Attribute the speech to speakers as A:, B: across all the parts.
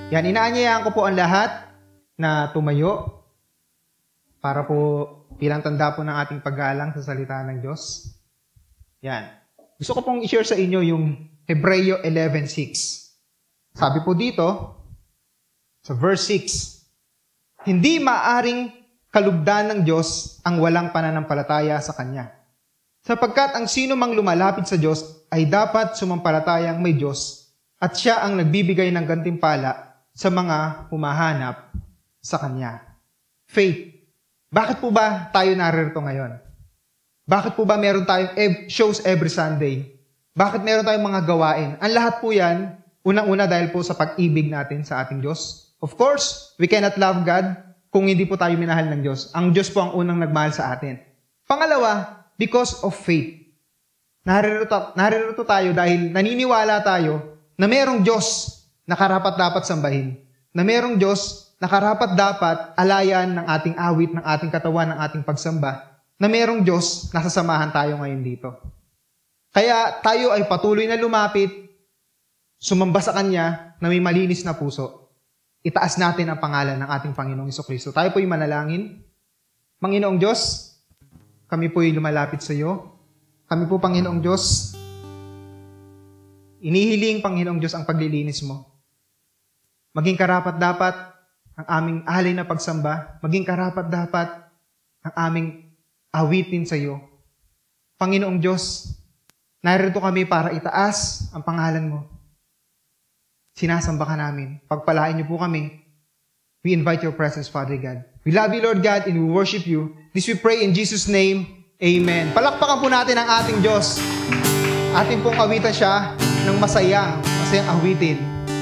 A: Yan, inaanyayahan ko po ang lahat na tumayo para po bilang tanda po ng ating paggalang sa salita ng Diyos. Yan. Gusto ko pong i-share sa inyo yung Hebreo 11:6. Sabi po dito, sa verse 6, hindi maaring kalugdan ng Diyos ang walang pananampalataya sa Kanya. Sapagkat ang sino mang lumalapit sa Diyos ay dapat sumampalatayang may Diyos at Siya ang nagbibigay ng gantimpala sa mga humahanap sa Kanya. Faith. Bakit po ba tayo naririto ngayon? Bakit po ba meron tayong shows every Sunday? Bakit meron tayong mga gawain? Ang lahat po yan, unang-una dahil po sa pag-ibig natin sa ating Diyos. Of course, we cannot love God kung hindi po tayo minahal ng Diyos. Ang Diyos po ang unang nagmahal sa atin. Pangalawa, because of faith. Naririto tayo dahil naniniwala tayo na merong Diyos na karapat-dapat sambahin. Na merong Diyos na karapat-dapat alayan ng ating awit, ng ating katawan, ng ating pagsamba. Na merong Diyos na sasamahan tayo ngayon dito. Kaya tayo ay patuloy na lumapit, sumamba sa Kanya na may malinis na puso. Itaas natin ang pangalan ng ating Panginoong Jesucristo. Tayo po'y manalangin. Panginoong Diyos, kami po'y lumalapit sa iyo. Kami po, Panginoong Diyos, inihiling, Panginoong Diyos, ang paglilinis mo. Maging karapat-dapat ang aming alay na pagsamba. Maging karapat-dapat ang aming awitin sa iyo. Panginoong Diyos, narito kami para itaas ang pangalan mo. Sinasamba ka namin. Pagpalain niyo po kami. We invite your presence, Father God. We love you, Lord God, and we worship you. This we pray in Jesus' name. Amen. Palakpakan po natin ang ating Diyos. Ating pong awitan siya ng masayang awitin.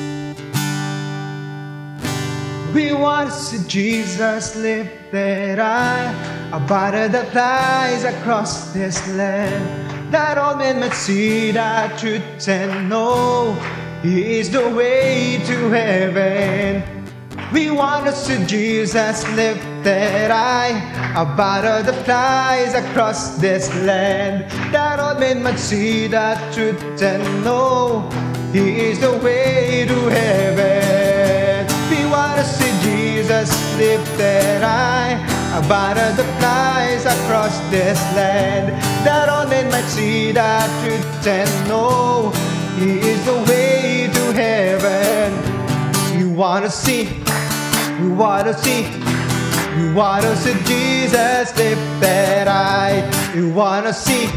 A: We want to see Jesus lifted high, above the flies across this land, that all men might see the truth and know He is the way to heaven. We want to see Jesus lifted high, above the flies across this land, that all men might see the truth and know He is the way to heaven. We want to see Jesus lifted high, above the flies across this land, that all men might see the truth and know He is the way to heaven. We want to see Jesus lifted high. We want to see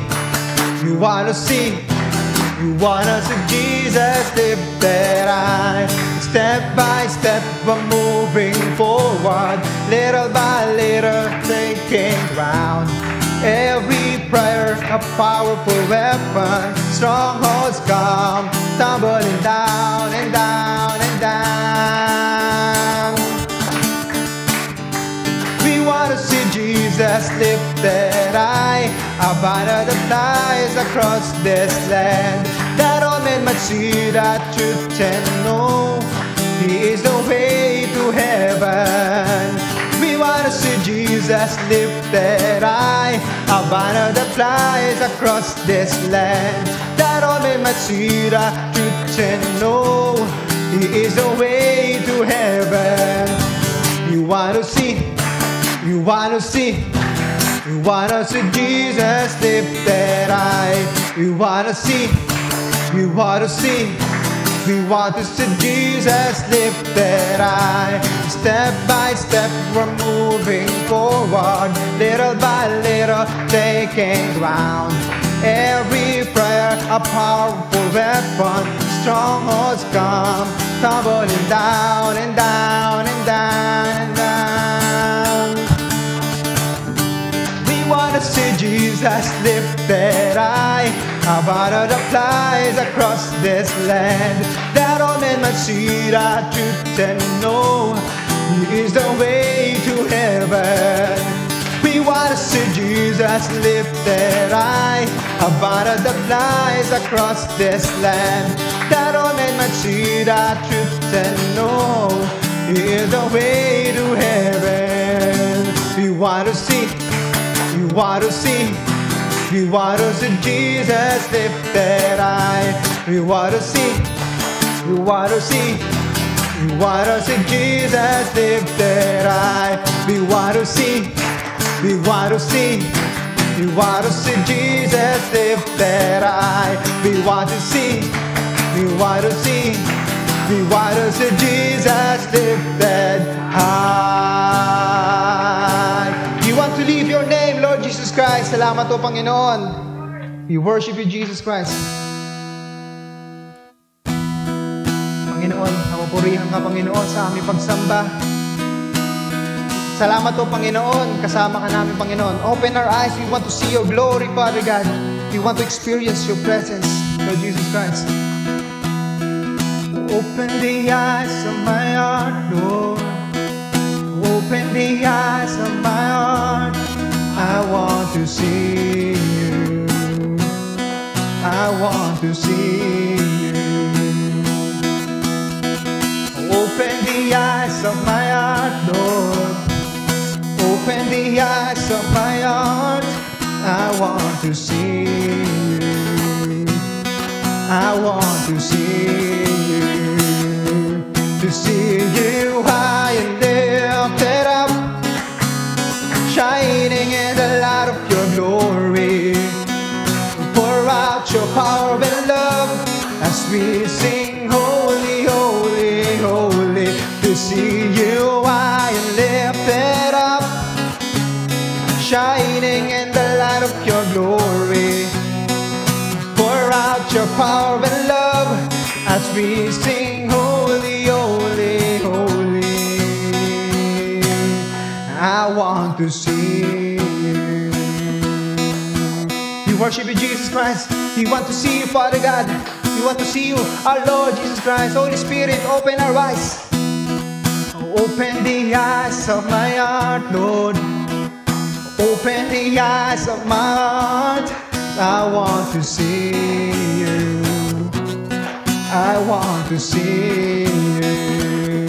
A: Jesus lifted high. Step by step we're moving forward, little by little taking ground. Every prayer a powerful weapon, strongholds come tumbling down and down and down. We want to see Jesus lifted high, above the flies across this land, that all men might see the truth and know He is the way to heaven. We want to see Jesus lifted high, above the flies across this land, that all men might see the truth and know He is the way to heaven. You want to see Jesus lifted high. We want to see Jesus lifted high. Step by step we're moving forward, little by little taking ground. Every prayer a powerful weapon, strongholds come tumbling down and down and down and down. We want to see Jesus lifted high, above the flies across this land, that all men might see the truth and know He is the way to heaven. We want to see Jesus lifted high, above the flies across this land, that all men might see the truth and know He is the way to heaven. We want to see Jesus lifted high. We want to see We want to see Jesus lifted high. We want to see. We want to see. We want to see Jesus lifted high. We want to see. We want to see. We want to see Jesus lifted high. We want to lift your name, Lord Jesus Christ. Salamat po, Panginoon. We worship you, Jesus Christ. Panginoon, napupurihan ka, Panginoon, sa aming pagsamba. Salamat po, Panginoon. Kasama ka namin, Panginoon. Open our eyes. We want to see your glory, Father God. We want to experience your presence, Lord Jesus Christ. Open the eyes of my heart, Lord. Open the eyes of my heart. I want to see you. I want to see you. Open the eyes of my heart, Lord. Open the eyes of my heart. I want to see you. I want to see you. To see you high and lifted up, shining in the light of your glory. Pour out your power and love as we sing, holy, holy, holy. To see you high and lifted up, shining in the light of your glory. Pour out your power and love as we sing, holy, holy, holy. I want to see you. We worship you, Jesus Christ. We want to see you, Father God. We want to see you, our Lord Jesus Christ. Holy Spirit, open our eyes. Open the eyes of my heart, Lord. Open the eyes of my heart. I want to see you. I want to see you.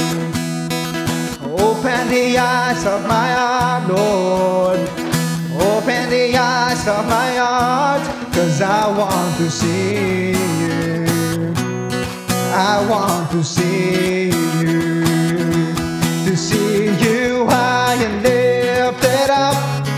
A: Open the eyes of my heart, Lord. Open the eyes of my heart, 'cause I want to see you. I want to see you. To see you high and lifted up,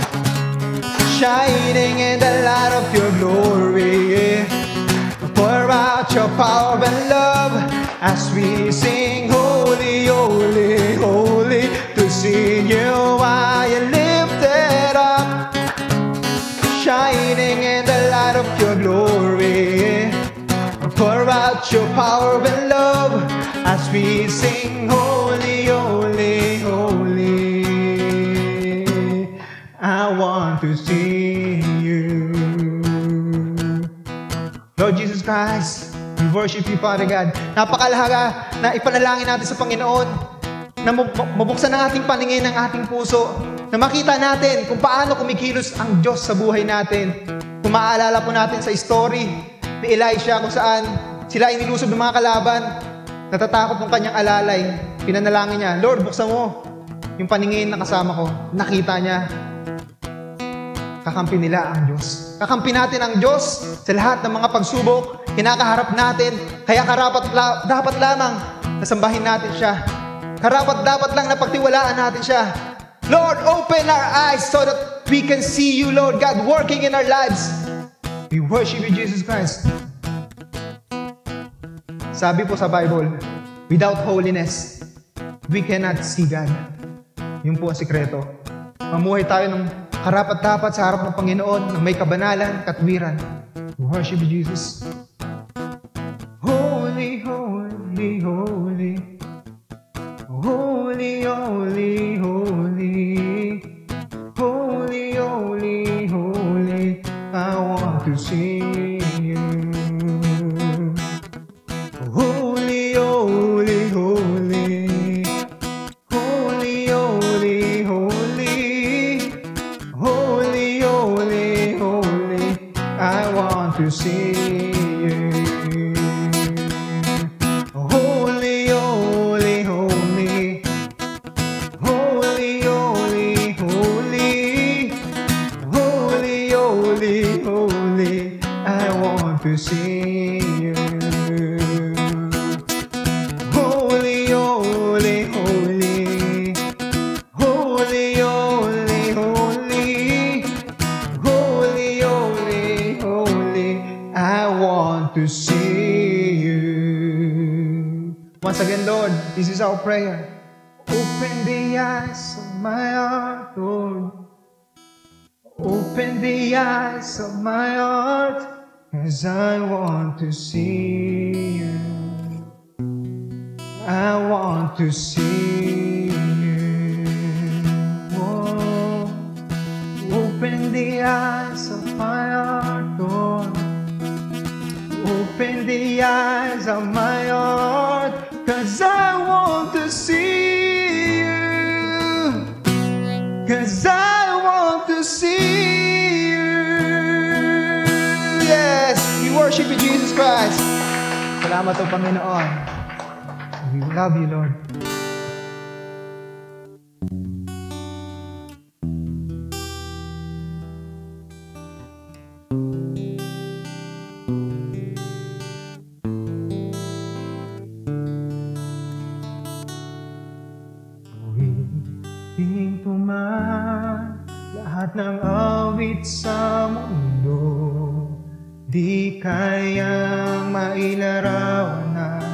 A: shining in the light of your glory. Pour out your power and love as we sing, holy, holy, holy. To see you high and lifted up, shining in the light of your glory. Pour out your power and love as we sing, holy, holy, holy. I want to see you. Lord Jesus Christ, we worship you, Father God. Napakalaga na ipanalangin natin sa Panginoon na mabuksan ang ating paningin, ang ating puso, na makita natin kung paano kumikilos ang Diyos sa buhay natin. Kung maaalala po natin sa story ni Elisha kung saan sila ay nilusob ng mga kalaban, natatakot ng kanyang alalay, pinanalangin niya, Lord, buksan mo yung paningin na kasama ko. Nakita niya, kakampi nila ang Diyos. Kakampi natin ang Diyos sa lahat ng mga pagsubok, kinakaharap natin. Kaya dapat lamang nasambahin natin siya. Dapat lang na pagtiwalaan natin siya. Lord, open our eyes so that we can see you, Lord God, working in our lives. We worship you, Jesus Christ. Sabi po sa Bible, without holiness, we cannot see God. Yun po ang sikreto. Mamuhay tayo ng karapat-dapat sa harap ng Panginoon, na may kabanalan, katwiran. We worship you, Jesus. Holy, holy, holy. Holy, holy, holy. Holy, holy, holy. I want to see you. Holy, holy, holy. Holy, holy, holy. Holy, holy, holy. I want to see you. Holy, holy, holy. Holy, holy, holy. Holy, holy, holy. I want to see you. Holy, want to see you. Once again, Lord, this is our prayer. Open the eyes of my heart, Lord. Open the eyes of my heart, 'cause I want to see you. I want to see you. Oh, open the eyes of my heart, Lord. Open the eyes of my heart, 'cause I want to see you. 'Cause I want to see you. Yes, we worship you, Jesus Christ. Salamat po, Panginoon. We love you, Lord. Gawin ko man lahat ng awit sa mundo, di kayang mailarawan ng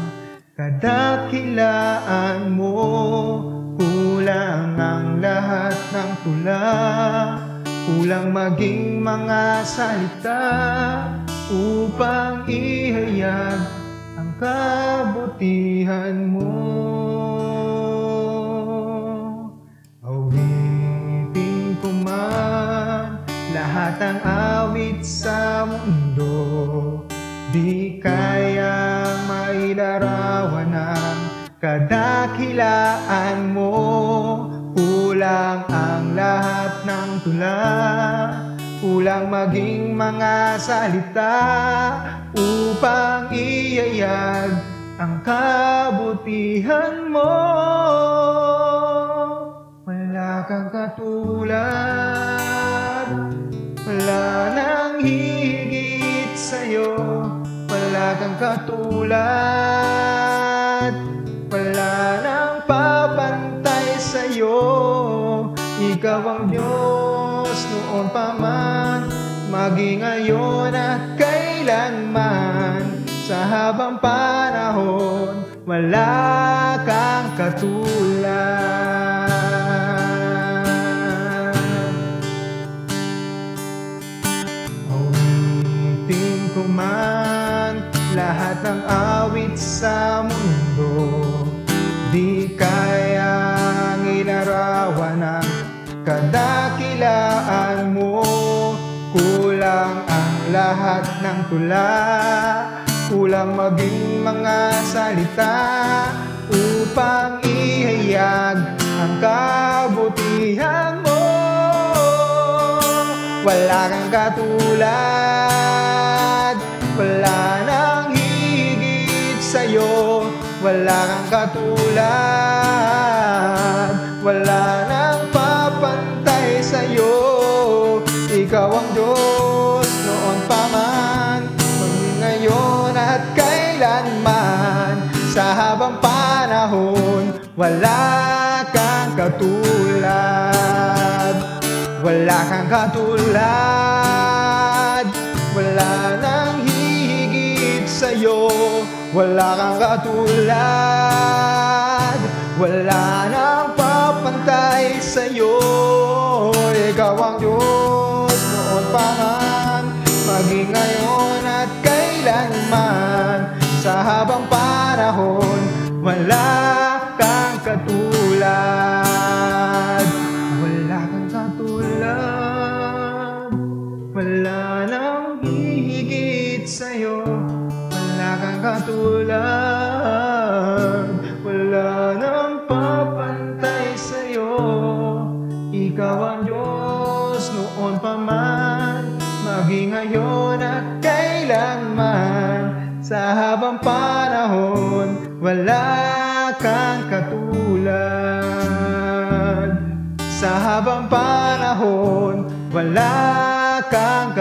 A: kadakilaan mo. Kulang ang lahat ng tula, kulang maging mga salita upang ihayag ang kabutihan mo. Awitin ko man lahat ng awit sa mundo, di kayang mailarawan ang kadakilaan mo. Kulang ang lahat ng tula, kulang maging mga salita upang iyayag ang kabutihan mo. Wala kang katulad, wala nang higit sa'yo. Wala kang katulad, wala nang papantay sa'yo. Ikaw ang Diyos noon pa man, maging ngayon at kailanman. Sa habang panahon, wala kang katulad. Awitin ko man lahat ng awit sa mundo, di kayang ilarawan ang kadakilaan mo. Kulang ang lahat ng tula, kulang maging mga salita upang ihayag ang kabutihan mo. Wala kang katulad, wala nang higit sa'yo. Wala kang katulad, wala nang papantay sa'yo. Ikaw ang Diyos noon pa man, ngayon at kailanman. Sa habang panahon, wala kang katulad. Wala kang katulad, wala nang hihigit sa'yo. Wala kang katulad, wala nang papantay sa'yo. Ikaw ang Diyos noon pa man, maging ngayon at kailanman. Sa habang panahon, wala kang katulad. Wala kang katulad, wala nang hihigit sa'yo. Wala kang katulad, wala nang papantay sa'yo. Ikaw ang Diyos noon pa man, maging ngayon at kailanman. Sa habang panahon, wala kang katulad. Sa habang panahon, wala kang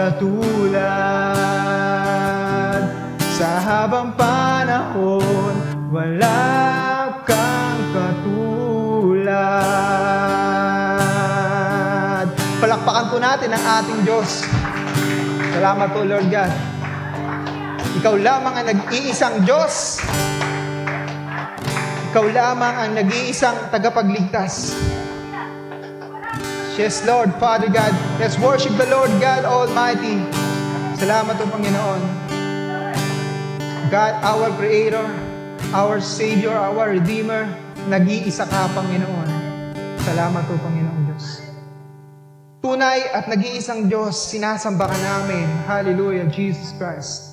A: katulad. Sa habang panahon, wala kang katulad. Palakpakan po natin ang ating Diyos. Salamat po, Lord God. Ikaw lamang ang nag-iisang Diyos. Ikaw lamang ang nag-iisang tagapagligtas. Yes, Lord, Father God. Let's worship the Lord God Almighty. Salamat po, Panginoon. God, our Creator, our Savior, our Redeemer, nag-iisa ka, Panginoon. Salamat po, Panginoon Diyos. Tunay at nag-iisang Diyos, sinasamba ka namin. Hallelujah, Jesus Christ.